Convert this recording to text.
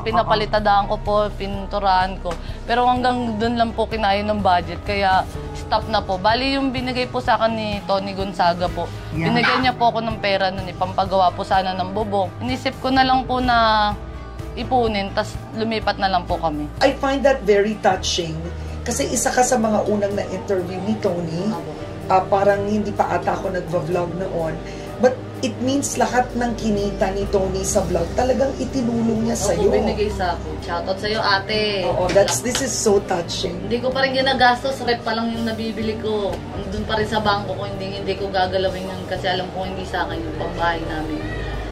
pinapalitadaan ko po, pininturahan ko. Pero hanggang doon lang po kinain ng budget, kaya stop na po. Bali yung binigay po sa akin ni Toni Gonzaga po, binigyan niya po ako ng pera nun, pampagawa po sana ng bubong. Inisip ko na lang po na ipunin, tas lumipat na lang po kami. I find that very touching kasi isa ka sa mga unang na-interview ni Toni. Parang hindi pa ata ako nagva-vlog noon. But it means lahat ng kinita ni Toni sa vlog, talagang itinulong niya sa'yo. Opo, binigay sa akin. Shoutout sa'yo, ate. Oo, this is so touching. Hindi ko pa rin ginagastos, rep pa lang yung nabibili ko. Doon pa rin sa bangko ko, hindi ko gagalawin yun kasi alam ko hindi sa akin yung pambahay namin.